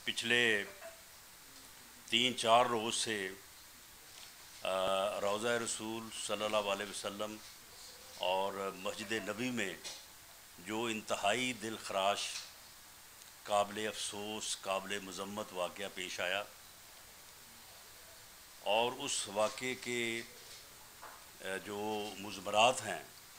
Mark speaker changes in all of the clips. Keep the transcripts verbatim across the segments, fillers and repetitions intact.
Speaker 1: پچھلے تین چار روز سے روضہ رسول صلی اللہ علیہ وسلم اور مسجد نبی میں جو انتہائی دل خراش، قابل افسوس، قابل مذمت واقعہ پیش آیا، اور اس واقعے کے جو مضمرات ہیں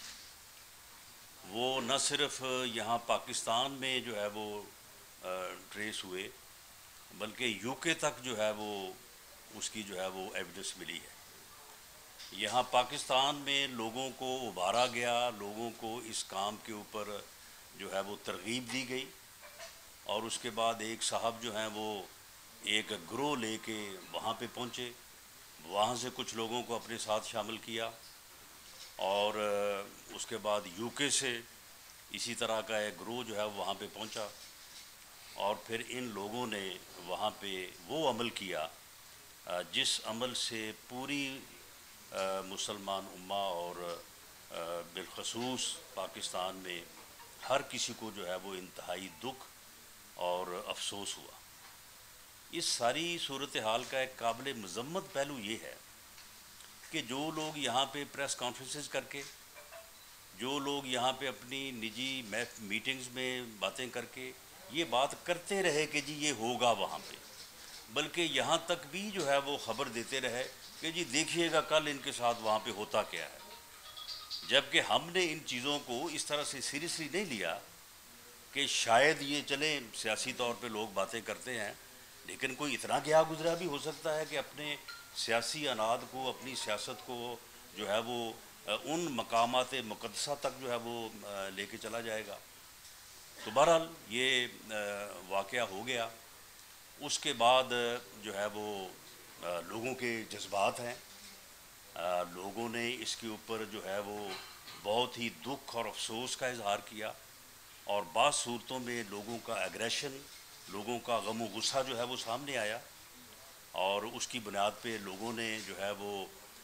Speaker 1: وہ نہ صرف یہاں پاکستان میں جو ہے وہ ٹریس ہوئے، بلکہ یو کے تک جو ہے وہ اس کی جو ہے وہ ایویڈنس ملی ہے۔ یہاں پاکستان میں لوگوں کو ابھارا گیا، لوگوں کو اس کام کے اوپر جو ہے وہ ترغیب دی گئی، اور اس کے بعد ایک صاحب جو ہیں وہ ایک گروہ لے کے وہاں پہ پہنچے، وہاں سے کچھ لوگوں کو اپنے ساتھ شامل کیا، اور اس کے بعد یو کے سے اسی طرح کا ایک گروہ جو ہے وہاں پہ پہنچا، اور پھر ان لوگوں نے وہاں پہ وہ عمل کیا جس عمل سے پوری مسلمان امہ اور بالخصوص پاکستان میں ہر کسی کو جو ہے وہ انتہائی دکھ اور افسوس ہوا۔ اس ساری صورتحال کا ایک قابل مذمت پہلو یہ ہے کہ جو لوگ یہاں پہ پریس کانفرنسز کر کے، جو لوگ یہاں پہ اپنی نجی میٹنگز میں باتیں کر کے یہ بات کرتے رہے کہ جی یہ ہوگا وہاں پہ، بلکہ یہاں تک بھی جو ہے وہ خبر دیتے رہے کہ جی دیکھیے گا کل ان کے ساتھ وہاں پہ ہوتا کیا ہے، جبکہ ہم نے ان چیزوں کو اس طرح سے سیریسلی نہیں لیا کہ شاید یہ چلیں سیاسی طور پہ لوگ باتیں کرتے ہیں، لیکن کوئی اتنا گیا گزرا بھی ہو سکتا ہے کہ اپنے سیاسی اناد کو، اپنی سیاست کو جو ہے وہ ان مقامات مقدسہ تک جو ہے وہ لے کے چلا جائے گا۔ تو بہرحال یہ واقعہ ہو گیا۔ اس کے بعد جو ہے وہ لوگوں کے جذبات ہیں، لوگوں نے اس کے اوپر جو ہے وہ بہت ہی دکھ اور افسوس کا اظہار کیا، اور بعض صورتوں میں لوگوں کا ایگریشن، لوگوں کا غم و غصہ جو ہے وہ سامنے آیا، اور اس کی بنیاد پہ لوگوں نے جو ہے وہ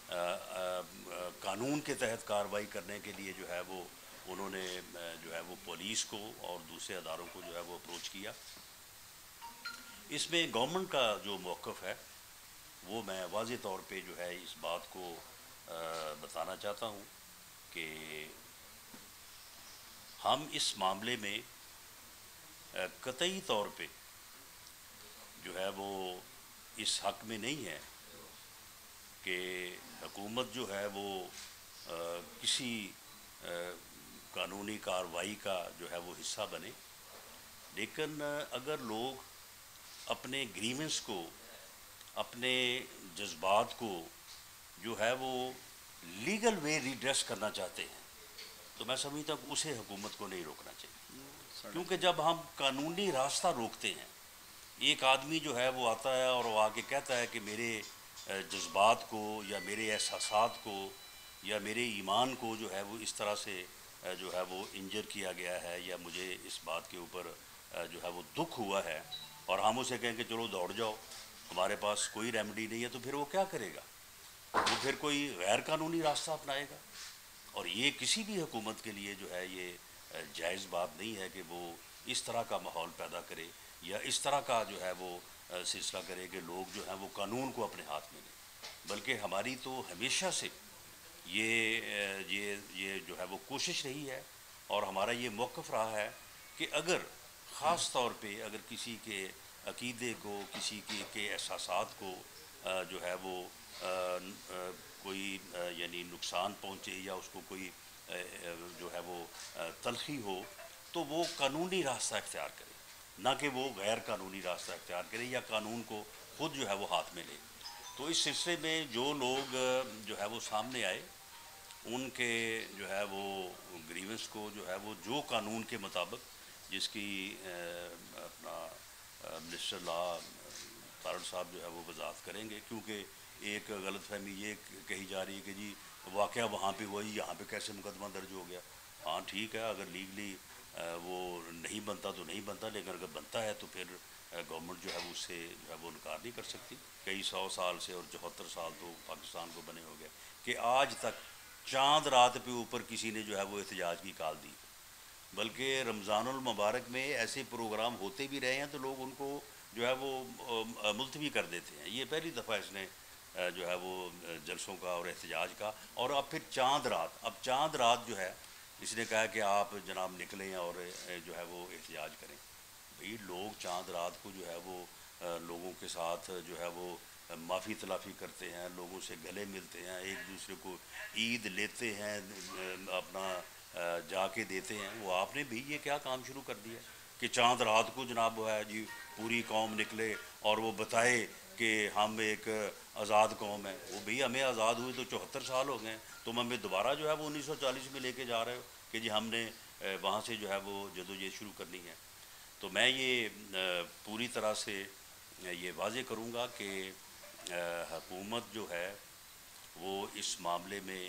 Speaker 1: قانون کے تحت کارروائی کرنے کے لیے جو ہے وہ انہوں نے جو ہے وہ پولیس کو اور دوسرے اداروں کو جو ہے وہ اپروچ کیا۔ اس میں گورنمنٹ کا جو موقف ہے وہ میں واضح طور پہ جو ہے اس بات کو بتانا چاہتا ہوں کہ ہم اس معاملے میں قطعی طور پہ جو ہے وہ اس حق میں نہیں ہے کہ حکومت جو ہے وہ کسی قانونی کارروائی کا جو ہے وہ حصہ بنے، لیکن اگر لوگ اپنے گریونس کو، اپنے جذبات کو جو ہے وہ لیگل وے ریڈریس کرنا چاہتے ہیں تو میں سمجھتا ہوں کہ اسے حکومت کو نہیں روکنا چاہیے، کیونکہ جب ہم قانونی راستہ روکتے ہیں، ایک آدمی جو ہے وہ آتا ہے اور وہ آگے کہتا ہے کہ میرے جذبات کو یا میرے احساسات کو یا میرے ایمان کو جو ہے وہ اس طرح سے جو ہے وہ انجر کیا گیا ہے، یا مجھے اس بات کے اوپر جو ہے وہ دکھ ہوا ہے، اور ہم اسے کہیں کہ چلو دوڑ جاؤ، ہمارے پاس کوئی ریمیڈی نہیں ہے، تو پھر وہ کیا کرے گا؟ وہ پھر کوئی غیر قانونی راستہ اپنائے گا، اور یہ کسی بھی حکومت کے لیے جو ہے یہ جائز بات نہیں ہے کہ وہ اس طرح کا ماحول پیدا کرے یا اس طرح کا جو ہے وہ سلسلہ کرے کہ لوگ جو ہیں وہ قانون کو اپنے ہاتھ میں لیں۔ بلکہ ہماری تو ہمیشہ سے یہ یہ یہ جو ہے وہ کوشش رہی ہے، اور ہمارا یہ موقف رہا ہے کہ اگر خاص طور پہ اگر کسی کے عقیدے کو، کسی کے کے احساسات کو جو ہے وہ کوئی یعنی نقصان پہنچے یا اس کو کوئی جو ہے وہ تلخی ہو، تو وہ قانونی راستہ اختیار کرے، نہ کہ وہ غیر قانونی راستہ اختیار کرے یا قانون کو خود جو ہے وہ ہاتھ میں لے۔ تو اس سلسلے میں جو لوگ جو ہے وہ سامنے آئے، ان کے جو ہے وہ گریونس کو جو ہے وہ جو قانون کے مطابق، جس کی اپنا منسٹر لا تارڑ صاحب جو ہے وہ وضاحت کریں گے، کیونکہ ایک غلط فہمی یہ کہی جا رہی ہے کہ جی واقعہ وہاں پہ وہی، یہاں پہ کیسے مقدمہ درج ہو گیا۔ ہاں ٹھیک ہے، اگر لیگلی وہ نہیں بنتا تو نہیں بنتا، لیکن اگر بنتا ہے تو پھر گورنمنٹ جو ہے وہ اس سے جو ہے وہ انکار نہیں کر سکتی۔ کئی سو سال سے اور چوہتر سال تو پاکستان کو بنے ہو گیا کہ آج تک چاند رات پہ اوپر کسی نے جو ہے وہ احتجاج کی کال دی، بلکہ رمضان المبارک میں ایسے پروگرام ہوتے بھی رہے ہیں تو لوگ ان کو جو ہے وہ ملتوی کر دیتے ہیں. یہ پہلی دفعہ اس نے جو ہے وہ جلسوں کا اور احتجاج کا. اور اب پھر چاند رات اب چاند رات جو ہے اس نے کہا کہ آپ جناب نکلیں اور جو ہے وہ احتجاج کریں. بھئی لوگ چاند رات کو جو ہے وہ لوگوں کے ساتھ جو ہے وہ معافی تلافی کرتے ہیں, لوگوں سے گلے ملتے ہیں, ایک دوسرے کو عید لیتے ہیں, اپنا جا کے دیتے ہیں. وہ آپ نے بھی یہ کیا کام شروع کر دیا کہ چاند رات کو جناب وہ ہے جی پوری قوم نکلے اور وہ بتائے کہ ہم ایک آزاد قوم ہے. وہ بھی ہمیں آزاد ہوئے تو چوہتر سال ہو گئے ہیں, تم ہمیں دوبارہ جو ہے وہ انیس سو چالیس میں لے کے جا رہے ہو کہ جی ہم نے وہاں سے جو ہے وہ جدوجہد شروع کرنی ہے. تو میں یہ پوری طرح سے یہ واضح کروں گا کہ حکومت جو ہے وہ اس معاملے میں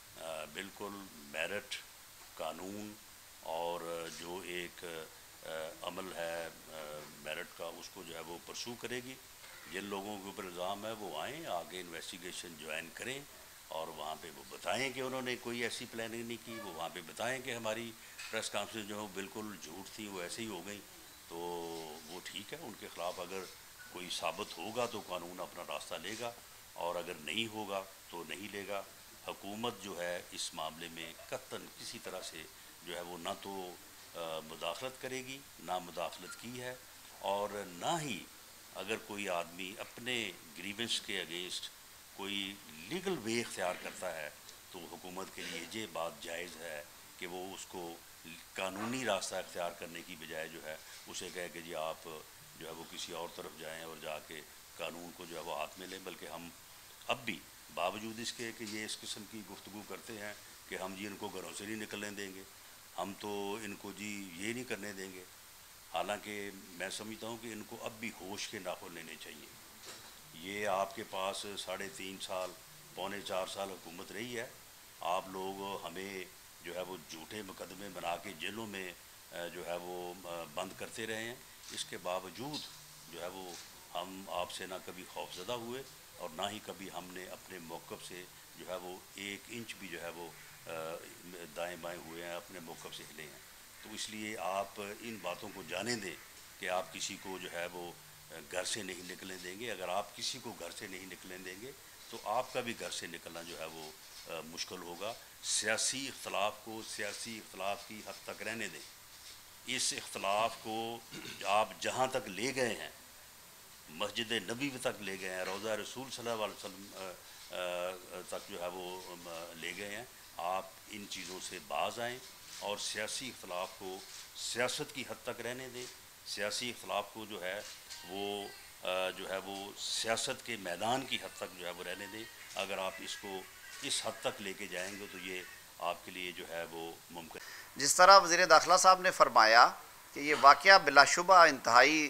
Speaker 1: بالکل میرٹ, قانون اور جو ایک عمل ہے میرٹ کا اس کو جو ہے وہ پرسو کرے گی. جن لوگوں کے اوپر الزام ہے وہ آئیں, آگے انویسٹیگیشن جوائن کریں اور وہاں پہ وہ بتائیں کہ انہوں نے کوئی ایسی پلاننگ نہیں کی. وہ وہاں پہ بتائیں کہ ہماری پریس کانفرنس جو ہے وہ بالکل جھوٹ تھی, وہ ایسے ہی ہو گئی. تو وہ ٹھیک ہے, ان کے خلاف اگر کوئی ثابت ہوگا تو قانون اپنا راستہ لے گا, اور اگر نہیں ہوگا تو نہیں لے گا. حکومت جو ہے اس معاملے میں قطعاً کسی طرح سے جو ہے وہ نہ تو مداخلت کرے گی, نہ مداخلت کی ہے, اور نہ ہی اگر کوئی آدمی اپنے گریونس کے اگینسٹ کوئی لیگل وے اختیار کرتا ہے تو حکومت کے لیے یہ بات جائز ہے کہ وہ اس کو قانونی راستہ اختیار کرنے کی بجائے جو ہے اسے کہے کہ جی آپ جو ہے وہ کسی اور طرف جائیں اور جا کے قانون کو جو ہے وہ ہاتھ میں لیں. بلکہ ہم اب بھی باوجود اس کے کہ یہ اس قسم کی گفتگو کرتے ہیں کہ ہم جی ان کو گھروں سے نہیں نکلنے دیں گے, ہم تو ان کو جی یہ نہیں کرنے دیں گے, حالانکہ میں سمجھتا ہوں کہ ان کو اب بھی ہوش کے ناخن لینے چاہیے. یہ آپ کے پاس ساڑھے تین سال پونے چار سال حکومت رہی ہے, آپ لوگ ہمیں جو ہے وہ جھوٹے مقدمے بنا کے جیلوں میں جو ہے وہ بند کرتے رہے ہیں. اس کے باوجود جو ہے وہ ہم آپ سے نہ کبھی خوفزدہ ہوئے اور نہ ہی کبھی ہم نے اپنے موقف سے جو ہے وہ ایک انچ بھی جو ہے وہ دائیں بائیں ہوئے ہیں, اپنے موقف سے ہلے ہیں. تو اس لیے آپ ان باتوں کو جانے دیں کہ آپ کسی کو جو ہے وہ گھر سے نہیں نکلنے دیں گے. اگر آپ کسی کو گھر سے نہیں نکلنے دیں گے تو آپ کا بھی گھر سے نکلنا جو ہے وہ مشکل ہوگا. سیاسی اختلاف کو سیاسی اختلاف کی حد تک رہنے دیں. اس اختلاف کو آپ جہاں تک لے گئے ہیں, مسجد نبی تک لے گئے ہیں, روضہ رسول صلی اللہ علیہ وسلم تک جو ہے وہ لے گئے ہیں, آپ ان چیزوں سے باز آئیں اور سیاسی اختلاف کو سیاست کی حد تک رہنے دیں. سیاسی اختلاف کو جو ہے وہ جو ہے وہ سیاست کے میدان کی حد تک جو ہے وہ رہنے دیں. اگر آپ اس کو اس حد تک لے کے جائیں گے تو یہ آپ کے لیے جو ہے وہ ممکن.
Speaker 2: جس طرح وزیر داخلہ صاحب نے فرمایا کہ یہ واقعہ بلا شبہ انتہائی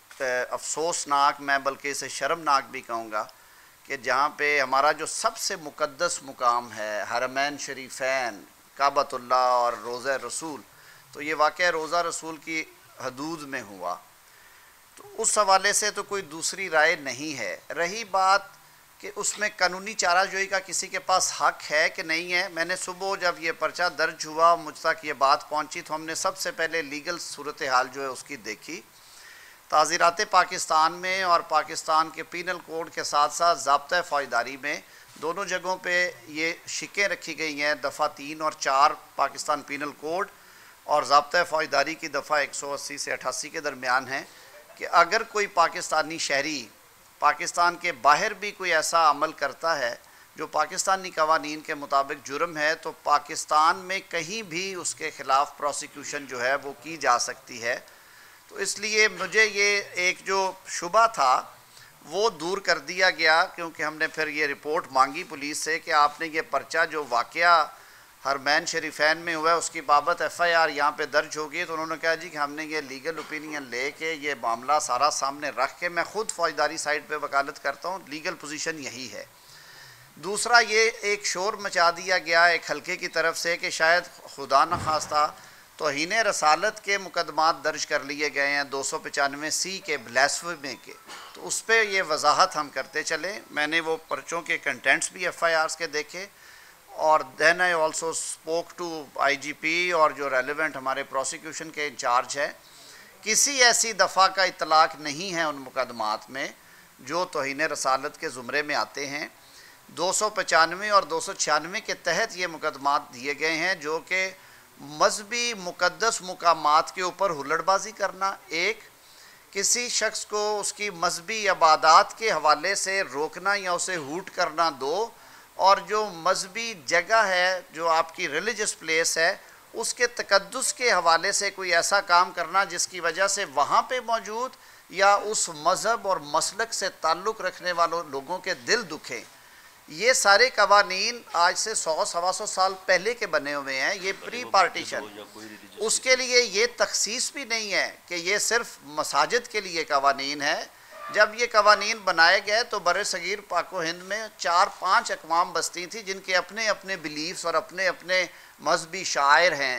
Speaker 2: افسوسناک, میں بلکہ اسے شرمناک بھی کہوں گا, کہ جہاں پہ ہمارا جو سب سے مقدس مقام ہے حرمین شریفین کعبۃ اللہ اور روضہ رسول, تو یہ واقعہ روضہ رسول کی حدود میں ہوا. تو اس حوالے سے تو کوئی دوسری رائے نہیں ہے. رہی بات کہ اس میں قانونی چارہ جوئی کا کسی کے پاس حق ہے کہ نہیں ہے, میں نے صبح جب یہ پرچہ درج ہوا مجھ تک یہ بات پہنچی تو ہم نے سب سے پہلے لیگل صورتحال جو ہے اس کی دیکھی. تعزیرات پاکستان میں اور پاکستان کے پینل کوڈ کے ساتھ ساتھ ضابطۂ فوجداری میں دونوں جگہوں پہ یہ شکیں رکھی گئی ہیں. دفعہ تین اور چار پاکستان پینل کوڈ اور ضابطۂ فوجداری کی دفعہ ایک سو اسی سے اٹھاسی کے درمیان ہیں کہ اگر کوئی پاکستانی شہری پاکستان کے باہر بھی کوئی ایسا عمل کرتا ہے جو پاکستانی قوانین کے مطابق جرم ہے تو پاکستان میں کہیں بھی اس کے خلاف پروسیکیوشن جو ہے وہ کی جا سکتی ہے. تو اس لیے مجھے یہ ایک جو شبہ تھا وہ دور کر دیا گیا, کیونکہ ہم نے پھر یہ رپورٹ مانگی پولیس سے کہ آپ نے یہ پرچہ جو واقعہ حرمین شریفین میں ہوا ہے اس کی بابت ایف آئی آر یہاں پہ درج ہوگی. تو انہوں نے کہا جی کہ ہم نے یہ لیگل اوپینین لے کے یہ معاملہ سارا سامنے رکھ کے, میں خود فوجداری سائٹ پہ وکالت کرتا ہوں, لیگل پوزیشن یہی ہے. دوسرا یہ ایک شور مچا دیا گیا ایک حلقے کی طرف سے کہ شاید خدا نخواستہ توہین رسالت کے مقدمات درج کر لیے گئے ہیں دو سو پچانوے سی کے بلیسفیمی کے. تو اس پہ یہ وضاحت ہم کرتے چلیں. میں نے وہ پرچوں کے کنٹینٹس بھی ایف آئی آرز کے دیکھے, اور then I also spoke to I G P اور جو ریلیونٹ ہمارے پروسیکیوشن کے انچارج ہے کسی ایسی دفعہ کا اطلاق نہیں ہے ان مقدمات میں جو توہین رسالت کے زمرے میں آتے ہیں۔ دو سو پچانوے اور دو سو چھیانوے کے تحت یہ مقدمات دیے گئے ہیں جو کہ مذہبی مقدس مقامات کے اوپر ہلڑ بازی کرنا ایک، کسی شخص کو اس کی مذہبی عبادات کے حوالے سے روکنا یا اسے ہوٹ کرنا دو، اور جو مذہبی جگہ ہے جو آپ کی ریلیجس پلیس ہے اس کے تقدس کے حوالے سے کوئی ایسا کام کرنا جس کی وجہ سے وہاں پہ موجود یا اس مذہب اور مسلک سے تعلق رکھنے والوں لوگوں کے دل دکھیں۔ یہ سارے قوانین آج سے سو سوا سو سال پہلے کے بنے ہوئے ہیں، یہ پری پارٹیشن۔ اس کے لیے یہ تخصیص بھی نہیں ہے کہ یہ صرف مساجد کے لیے قوانین ہے۔ جب یہ قوانین بنائے گئے تو بر صغیر پاک و ہند میں چار پانچ اقوام بستی تھی جن کے اپنے اپنے بلیفز اور اپنے اپنے مذہبی شاعر ہیں۔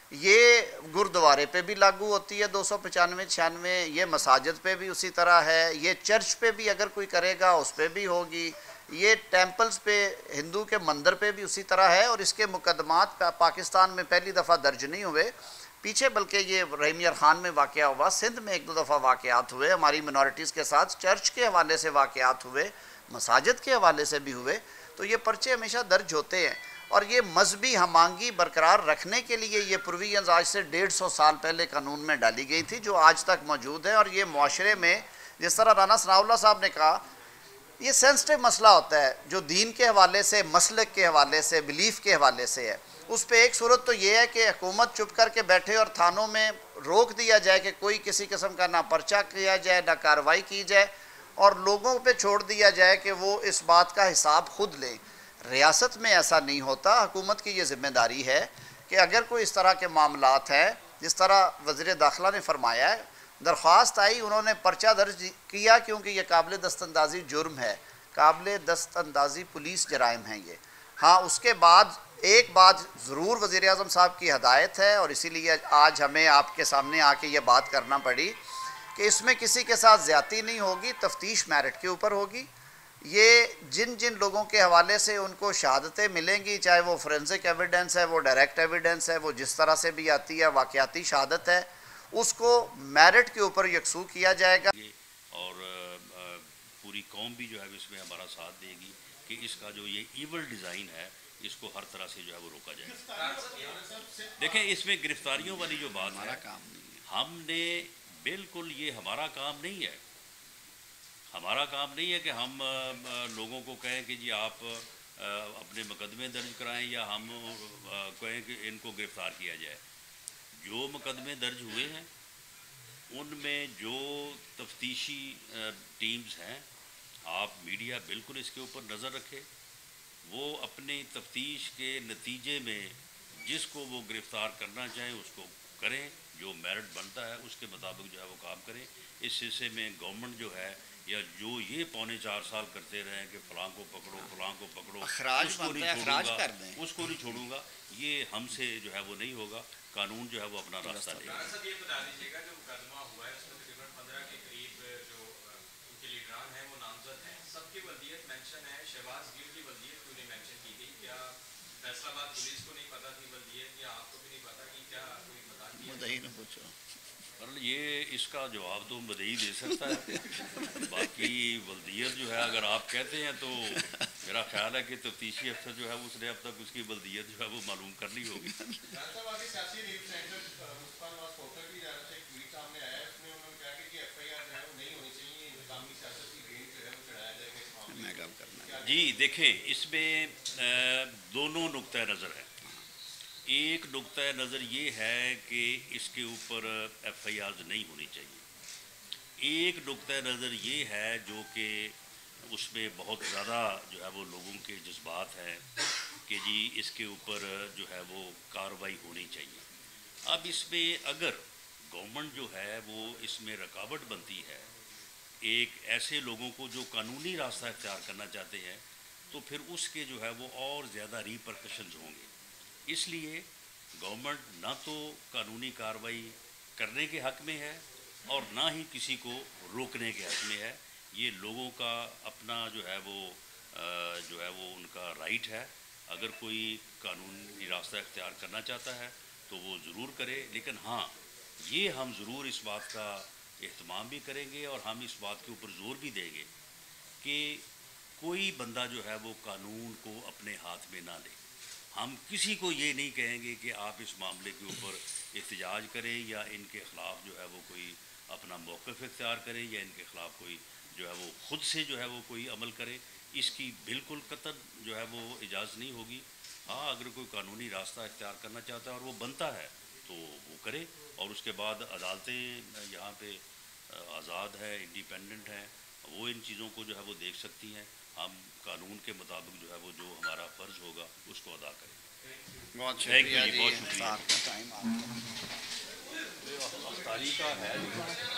Speaker 2: یہ گردوارے پہ بھی لاگو ہوتی ہے دو سو پچانوے چھیانوے، یہ مساجد پہ بھی اسی طرح ہے، یہ چرچ پہ بھی اگر کوئی کرے گا اس پہ بھی ہوگی، یہ ٹیمپلز پہ ہندو کے مندر پہ بھی اسی طرح ہے۔ اور اس کے مقدمات پاکستان میں پہلی دفعہ درج نہیں ہوئے، پیچھے بلکہ یہ رحیم یار خان میں واقعہ ہوا، سندھ میں ایک دو دفعہ واقعات ہوئے ہماری منورٹیز کے ساتھ، چرچ کے حوالے سے واقعات ہوئے، مساجد کے حوالے سے بھی ہوئے، تو یہ پرچے ہمیشہ درج ہوتے ہیں۔ اور یہ مذہبی ہم آہنگی برقرار رکھنے کے لیے یہ پروویژنز آج سے ڈیڑھ سو سال پہلے قانون میں ڈالی گئی تھی جو آج تک موجود ہے۔ اور یہ معاشرے میں جس طرح رانا ثناء اللہ صاحب نے کہا، یہ سینسٹیو مسئلہ ہوتا ہے جو دین کے حوالے سے، مسلک کے حوالے سے، بلیف کے حوالے سے ہے۔ اس پہ ایک صورت تو یہ ہے کہ حکومت چپ کر کے بیٹھے اور تھانوں میں روک دیا جائے کہ کوئی کسی قسم کا نہ پرچہ کیا جائے نہ کارروائی کی جائے، اور لوگوں پہ چھوڑ دیا جائے کہ وہ اس بات کا حساب خود لیں۔ ریاست میں ایسا نہیں ہوتا، حکومت کی یہ ذمہ داری ہے کہ اگر کوئی اس طرح کے معاملات ہیں، جس طرح وزیر داخلہ نے فرمایا ہے، درخواست آئی، انہوں نے پرچہ درج کیا کیونکہ یہ قابل دست اندازی جرم ہے، قابل دست اندازی پولیس جرائم ہیں یہ۔ ہاں، اس کے بعد ایک بات ضرور وزیر اعظم صاحب کی ہدایت ہے، اور اسی لیے آج ہمیں آپ کے سامنے آ کے یہ بات کرنا پڑی کہ اس میں کسی کے ساتھ زیادتی نہیں ہوگی، تفتیش میرٹ کے اوپر ہوگی۔ یہ جن جن لوگوں کے حوالے سے ان کو شہادتیں ملیں گی، چاہے وہ فورینسک ایویڈنس ہے، وہ ڈائریکٹ ایویڈنس ہے، وہ جس طرح سے بھی آتی ہے، واقعاتی شہادت ہے، اس کو میرٹ کے اوپر یکسو کیا جائے گا۔
Speaker 1: اور پوری قوم بھی جو ہے اس میں ہمارا ساتھ دے گی کہ اس کا جو یہ ایول ڈیزائن ہے اس کو ہر طرح سے جو ہے وہ روکا جائے۔ دیکھیں، اس میں گرفتاریوں والی جو بات ہے، ہم نے بالکل، یہ ہمارا کام نہیں ہے، ہمارا کام نہیں ہے کہ ہم لوگوں کو کہیں کہ جی آپ اپنے مقدمے درج کرائیں یا ہم کہیں کہ ان کو گرفتار کیا جائے۔ جو مقدمے درج ہوئے ہیں ان میں جو تفتیشی ٹیمز ہیں، آپ میڈیا بالکل اس کے اوپر نظر رکھے، وہ اپنی تفتیش کے نتیجے میں جس کو وہ گرفتار کرنا چاہیں اس کو کریں، جو میرٹ بنتا ہے اس کے مطابق جو ہے وہ کام کریں۔ اس سلسلے میں گورنمنٹ جو ہے یا جو یہ پونے چار سال کرتے رہے کہ فلاں کو پکڑو فلاں کو پکڑو، اس کو نہیں چھوڑوں گا اس کو نہیں چھوڑوں گا یہ ہم سے جو ہے وہ نہیں ہوگا۔ قانون جو ہے وہ اپنا راستہ لے گا۔
Speaker 3: سر، یہ بتا دیجیے گا جو مقدمہ ہوا ہے اس میں تقریباً پندرہ کے قریب جو ان کے لیڈران ہیں وہ نامزد ہیں، سب کی ولدیت مینشن ہے، شہباز گل کی ولدیت کیوں نہیں مینشن کی گئی؟ کیا فیصلہ آباد پولیس کو نہیں پتہ تھی ولدیت، یا آپ کو بھی نہیں پتہ کہ کیا کوئی بتا دیا؟
Speaker 2: مدعی نے پوچھو۔
Speaker 1: یہ اس کا جواب تو مدعی دے سکتا ہے، باقی ولدیت جو ہے اگر آپ کہتے ہیں تو میرا خیال ہے کہ تفتیشی افسر جو ہے اس نے اب تک اس کی ولدیت جو ہے وہ معلوم کرنی ہوگی۔ جی دیکھیں، اس میں دونوں نقطہ نظر ہیں۔ ایک نقطہ نظر یہ ہے کہ اس کے اوپر ایف آئی آرز نہیں ہونی چاہیے۔ ایک نقطہ نظر یہ ہے جو کہ اس میں بہت زیادہ جو ہے وہ لوگوں کے جذبات ہیں کہ جی اس کے اوپر جو ہے وہ کارروائی ہونی چاہیے۔ اب اس میں اگر گورنمنٹ جو ہے وہ اس میں رکاوٹ بنتی ہے ایک ایسے لوگوں کو جو قانونی راستہ اختیار کرنا چاہتے ہیں، تو پھر اس کے جو ہے وہ اور زیادہ ریپرکشنز ہوں گے۔ اس لیے گورنمنٹ نہ تو قانونی کارروائی کرنے کے حق میں ہے اور نہ ہی کسی کو روکنے کے حق میں ہے۔ یہ لوگوں کا اپنا جو ہے وہ جو ہے وہ ان کا رائٹ ہے۔ اگر کوئی قانونی راستہ اختیار کرنا چاہتا ہے تو وہ ضرور کرے، لیکن ہاں یہ ہم ضرور اس بات کا اہتمام بھی کریں گے اور ہم اس بات کے اوپر زور بھی دیں گے کہ کوئی بندہ جو ہے وہ قانون کو اپنے ہاتھ میں نہ لے. ہم کسی کو یہ نہیں کہیں گے کہ آپ اس معاملے کے اوپر احتجاج کریں یا ان کے خلاف جو ہے وہ کوئی اپنا موقف اختیار کریں یا ان کے خلاف کوئی جو ہے وہ خود سے جو ہے وہ کوئی عمل کرے. اس کی بالکل قطعاً جو ہے وہ اجازت نہیں ہوگی. ہاں اگر کوئی قانونی راستہ اختیار کرنا چاہتا ہے اور وہ بنتا ہے تو وہ کرے، اور اس کے بعد عدالتیں یہاں پہ آزاد ہے، انڈیپینڈنٹ ہیں، وہ ان چیزوں کو جو ہے وہ دیکھ سکتی ہیں. ہم قانون کے مطابق جو ہے وہ جو ہمارا فرض ہوگا اس کو ادا کریں گے.
Speaker 2: بہت
Speaker 1: تھینک یو
Speaker 2: شکریہ
Speaker 1: جی،
Speaker 2: جی،
Speaker 1: بہت شکریہ.
Speaker 2: صاحب کا ٹائم آپ کا.
Speaker 1: افطاری کا ہے